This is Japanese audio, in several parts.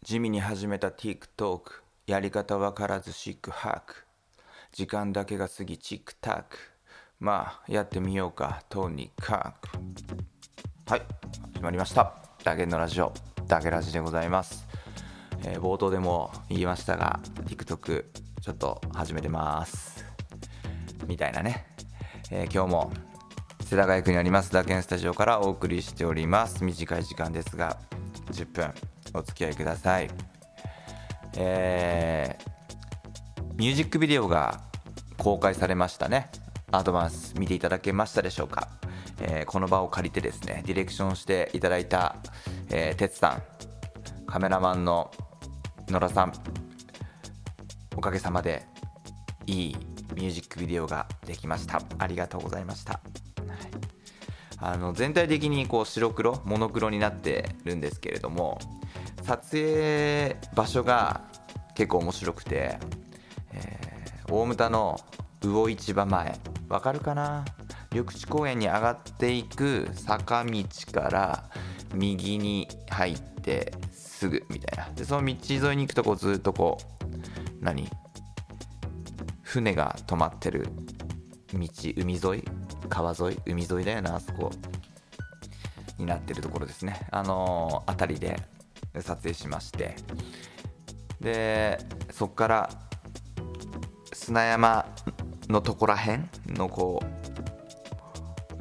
地味に始めた TikTok、 やり方わからずシックハック、時間だけが過ぎチックタック、まあやってみようかとにかく。はい、始まりました。ダゲンのラジオ、ダゲラジでございます。冒頭でも言いましたが TikTok ちょっと始めてますみたいなね。今日も世田谷区にありますダゲンスタジオからお送りしております。短い時間ですが10分お付き合いください。ミュージックビデオが公開されましたね。アドバンス見ていただけましたでしょうか。この場を借りてですね、ディレクションしていただいた、てつさん、カメラマンの野良さん、おかげさまでいいミュージックビデオができました。ありがとうございました。全体的にこう白黒モノクロになってるんですけれども、撮影場所が結構面白くて、大牟田の魚市場前、わかるかな、緑地公園に上がっていく坂道から右に入ってすぐみたいな。でその道沿いに行くとこうずっとこう船が止まってる道、海沿い、川沿い、海沿いだよな、あそこになってるところですね。辺りで撮影しまして、でそっから砂山のとこらへんのこう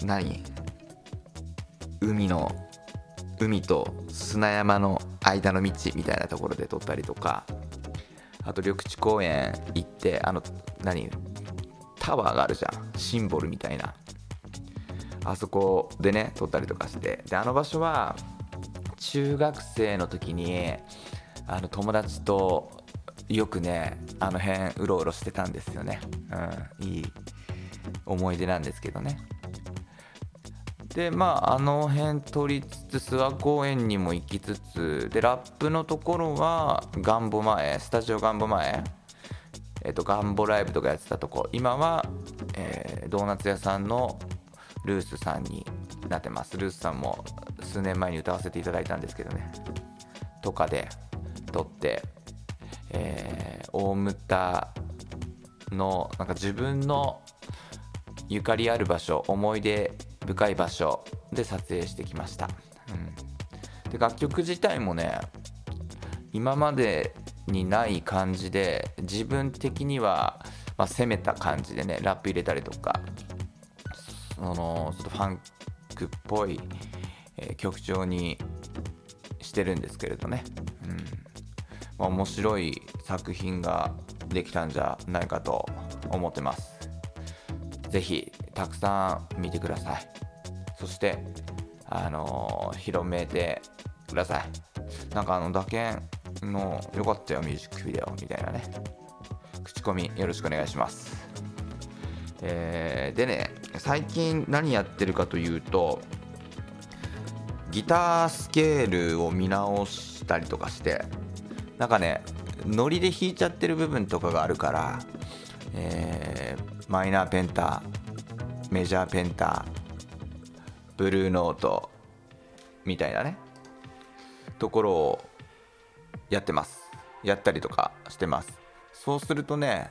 海と砂山の間の道みたいなところで撮ったりとか、あと緑地公園行ってタワーがあるじゃん、シンボルみたいな、あそこでね撮ったりとかして、であの場所は中学生の時に友達とよくねあの辺うろうろしてたんですよね。いい思い出なんですけどね。であの辺撮りつつ諏訪公園にも行きつつで、ラップのところはガンボ前、スタジオガンボ前、ガンボライブとかやってたとこ、今は、ドーナツ屋さんのルースさんになってます。ルースさんも数年前に歌わせていただいたんですけどね、とかで撮って、大牟田の自分のゆかりある場所、思い出深い場所で撮影してきました。で楽曲自体もね今までにない感じで、自分的には、攻めた感じでねラップ入れたりとか、ちょっとファンクっぽい、曲調にしてるんですけれどね。面白い作品ができたんじゃないかと思ってます。ぜひたくさん見てください。そして広めてください。打鍵の良かったよミュージックビデオみたいなね、口コミよろしくお願いします。でね、最近何やってるかというと、ギタースケールを見直したりとかして、ノリで弾いちゃってる部分とかがあるから、マイナーペンタ、メジャーペンタ、ブルーノートみたいなねところをやったりとかしてます。そうするとね、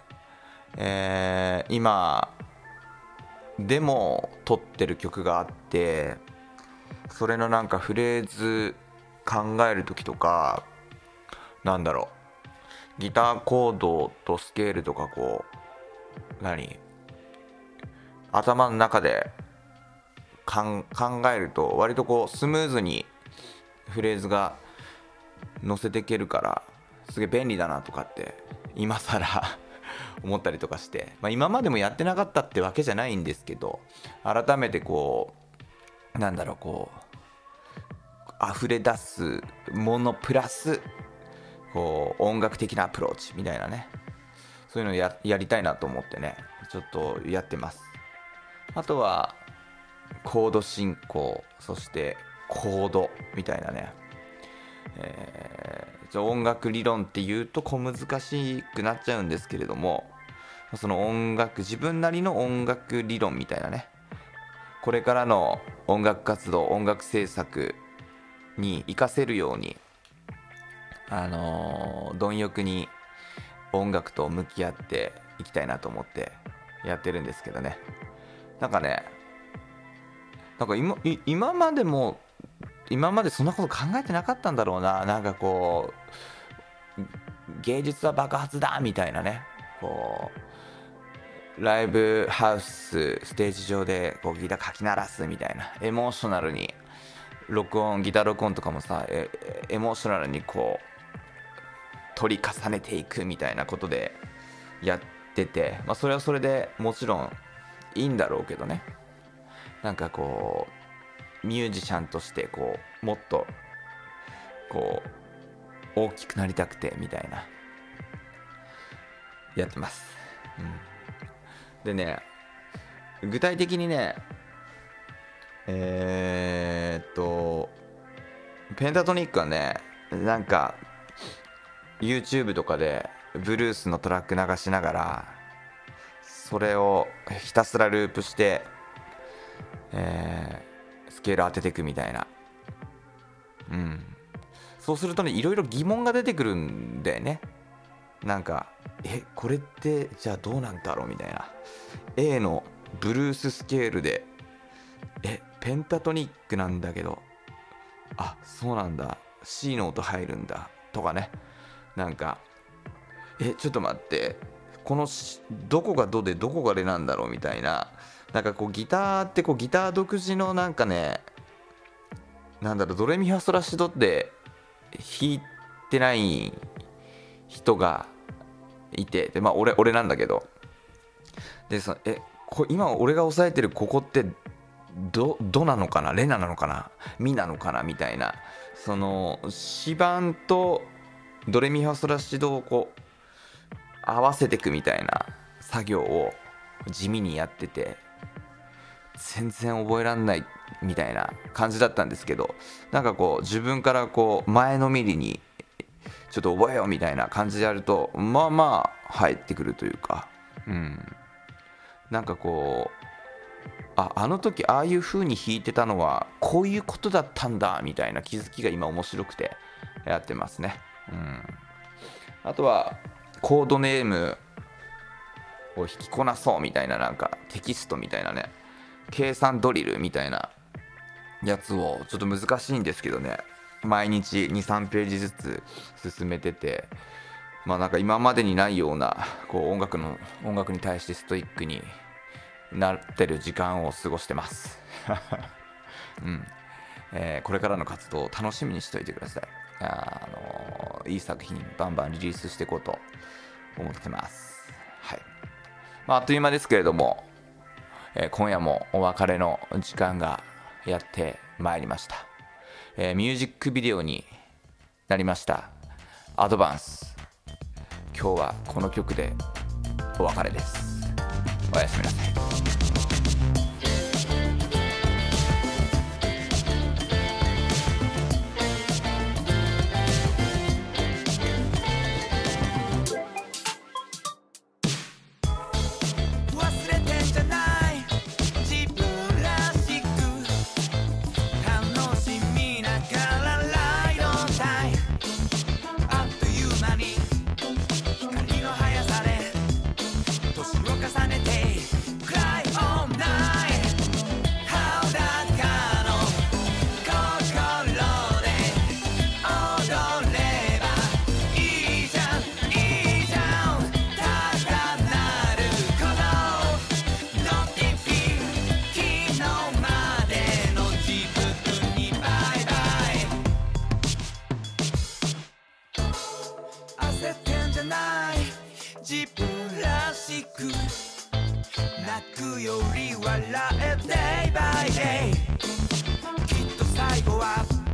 今でも撮ってる曲があって、それのフレーズ考える時とか、ギターコードとスケールとか頭の中で考えると割とスムーズにフレーズが乗せていけるから、すげえ便利だなとかって今更思ったりとかして、今までもやってなかったってわけじゃないんですけど、改めて溢れ出すものプラス音楽的なアプローチみたいなね、そういうのをやりたいなと思ってねちょっとやってます。あとはコード進行、そしてコードみたいなね、音楽理論っていうと小難しくなっちゃうんですけれども、その自分なりの音楽理論みたいなね、これからの音楽活動、音楽制作に活かせるように貪欲に音楽と向き合っていきたいなと思ってやってるんですけどね。なんか今までそんなこと考えてなかったんだろうな。なんかこう芸術は爆発だみたいなね、こうライブハウスステージ上でこうギターかき鳴らすみたいな、エモーショナルにギター録音とかもさ、エモーショナルにこう取り重ねていくみたいなことでやってて、それはそれでもちろんいいんだろうけどね。なんかこうミュージシャンとしてこうもっとこう大きくなりたくてみたいなやってます、でね、具体的にねペンタトニックはね、なんか YouTube とかでブルースのトラック流しながらそれをひたすらループして、スケール当てていくみたいな、そうするとね、いろいろ疑問が出てくるんだよね。なんかこれってじゃあどうなんだろうみたいな。 A のブルーススケールでペンタトニックなんだけど、そうなんだ、 C の音入るんだとかね。なんかちょっと待って、このどこがドでどこがレなんだろうみたいな。なんかこうギターってこうギター独自のなんかね、なんだろう、ドレミファソラシドって弾いてない人がいて、で俺なんだけど、で今俺が押さえてるここってドなのかな、レなのかな、ミなのかなみたいな、その指板とドレミファソラシドをこう合わせていくみたいな作業を地味にやってて、全然覚えらんないみたいな感じだったんですけど、なんかこう自分からこう前のめりにちょっと覚えようみたいな感じでやると、入ってくるというか、なんかこうあの時ああいう風に弾いてたのはこういうことだったんだみたいな気づきが今面白くてやってますね。あとはコードネームを引きこなそうみたいな、なんかテキストみたいなね、計算ドリルみたいなやつをちょっと難しいんですけどね、毎日 2,3 ページずつ進めてて、なんか今までにないようなこう音楽に対してストイックになってる時間を過ごしてますこれからの活動を楽しみにしておいてください。いい作品バンバンリリースしていこうと思ってます。はい。あっという間ですけれども、今夜もお別れの時間がやってまいりました。ミュージックビデオになりましたアドバンス、今日はこの曲でお別れです。おやすみなさい。自分らしく泣くより笑え Day by day きっと最後は